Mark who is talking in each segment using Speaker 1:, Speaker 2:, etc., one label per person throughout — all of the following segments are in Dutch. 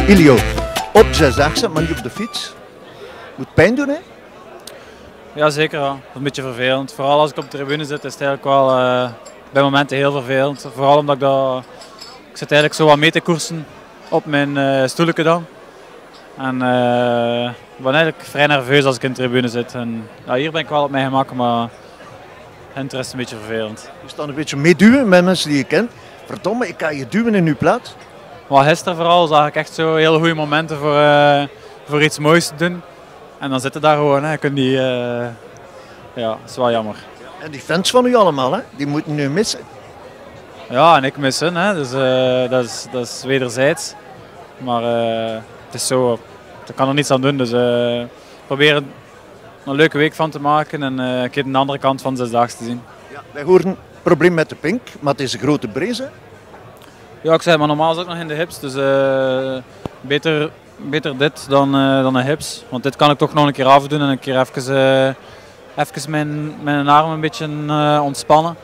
Speaker 1: Ilio, op zesdaagse, maar niet op de fiets. Moet pijn doen, hè?
Speaker 2: Ja, zeker. Ja. Dat is een beetje vervelend. Vooral als ik op de tribune zit, is het eigenlijk wel bij momenten heel vervelend. Vooral omdat ik zit eigenlijk zo wat mee te koersen op mijn stoeltje dan. En ik ben eigenlijk vrij nerveus als ik in de tribune zit. En, ja, hier ben ik wel op mijn gemak, maar het is een beetje vervelend.
Speaker 1: Je staat een beetje meeduwen met mensen die je kent. Verdomme, ik kan je duwen in uw plaats.
Speaker 2: Maar gisteren vooral zag ik echt zo hele goede momenten voor iets moois te doen. En dan zitten daar gewoon, hè. Je kunt die, ja, dat is wel jammer.
Speaker 1: En die fans van u allemaal, hè? Die moeten nu missen.
Speaker 2: Ja, en ik mis hen, hè. Dus dat is wederzijds. Maar het is zo, ik kan er niets aan doen. Dus proberen er een leuke week van te maken en een keer de andere kant van de zesdaagse te zien.
Speaker 1: Ja, wij horen een probleem met de pink, maar het is een grote brace, hè?
Speaker 2: Ja, ik zei, maar normaal zit ik nog in de hips, dus beter dit dan een hips. Want dit kan ik toch nog een keer afdoen en een keer even mijn arm een beetje ontspannen.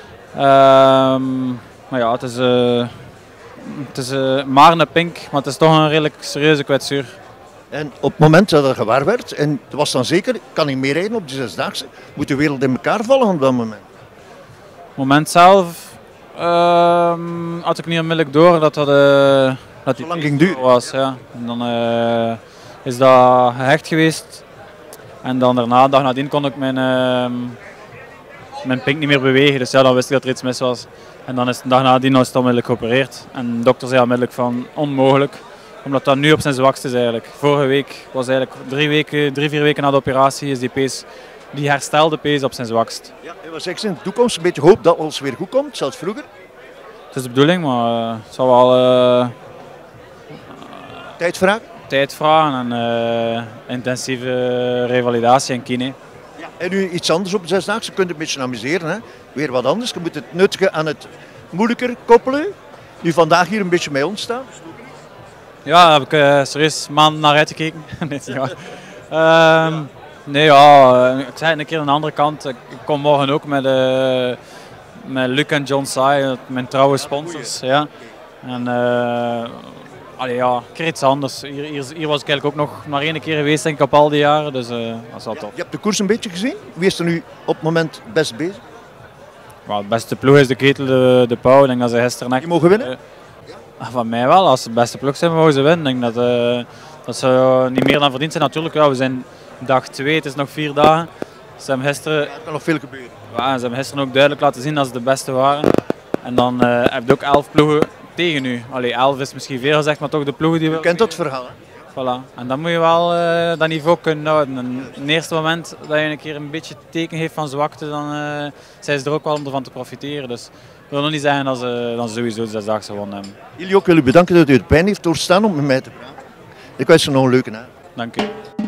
Speaker 2: Maar ja, het is maar een pink, maar het is toch een redelijk serieuze kwetsuur.
Speaker 1: En op het moment dat er gewaar werd, en het was dan zeker, ik kan niet meer rijden op die zesdaagse, moet de wereld in elkaar vallen op dat moment.
Speaker 2: Op het moment zelf had ik niet onmiddellijk door dat die
Speaker 1: lang ging duren.
Speaker 2: was. Ja. En dan is dat gehecht geweest. En dan daarna, de dag nadien, kon ik mijn pink niet meer bewegen. Dus ja, dan wist ik dat er iets mis was. En dan is de dag nadien is het onmiddellijk geopereerd. En de dokter zei onmiddellijk van onmogelijk. Omdat dat nu op zijn zwakste is eigenlijk. Vorige week was eigenlijk 3-4 weken na de operatie is die herstelde pees op zijn zwakst.
Speaker 1: Ja, en wat zeg je in de toekomst? Een beetje hoop dat alles weer goed komt, zoals vroeger?
Speaker 2: Het is de bedoeling, maar het zal wel
Speaker 1: Tijd vragen?
Speaker 2: tijd vragen en intensieve revalidatie en kine.
Speaker 1: Ja. En nu iets anders op de zesdaagse, je kunt het een beetje amuseren, hè? Weer wat anders. Je moet het nuttige aan het moeilijker koppelen. Nu vandaag hier een beetje bij ons staan.
Speaker 2: Ja, daar heb ik serieus maanden naar uitgekeken. Nee, ja, ik zei een keer aan de andere kant. Ik kom morgen ook met Luc en John Sai, mijn trouwe sponsors. Ja. En ja, een keer iets anders. Hier was ik eigenlijk ook nog maar één keer geweest denk ik, op al die jaren, dus dat is wel tof.
Speaker 1: Je hebt de koers een beetje gezien. Wie is er nu op het moment best bezig?
Speaker 2: Maar het beste ploeg is de Ketel, de Pauw. Ik denk dat ze gisteren echt...
Speaker 1: Die mogen winnen?
Speaker 2: Van mij wel, als ze de beste ploeg zijn, mogen ze winnen. Ik denk dat ze niet meer dan verdiend zijn. Natuurlijk, ja, we zijn dag 2, het is nog 4 dagen. Ze hebben gisteren,
Speaker 1: Ja, er kan nog veel gebeuren.
Speaker 2: ja, ze hebben gisteren ook duidelijk laten zien dat ze de beste waren. En dan heb je ook 11 ploegen tegen u. Allee, 11 is misschien veel gezegd, maar toch de ploegen die we...
Speaker 1: Je kent dat verhaal, hè?
Speaker 2: Voilà. En dan moet je wel dat niveau kunnen houden. En op het eerste moment dat je een keer een beetje teken heeft van zwakte, dan zijn ze er ook wel om ervan te profiteren. Dus ik wil nog niet zeggen dat ze sowieso de zesdaagse gewonnen hebben.
Speaker 1: Jullie ook willen bedanken dat u het pijn heeft doorstaan om met mij te praten. Ik wens je nog een leuke avond.
Speaker 2: Dank u.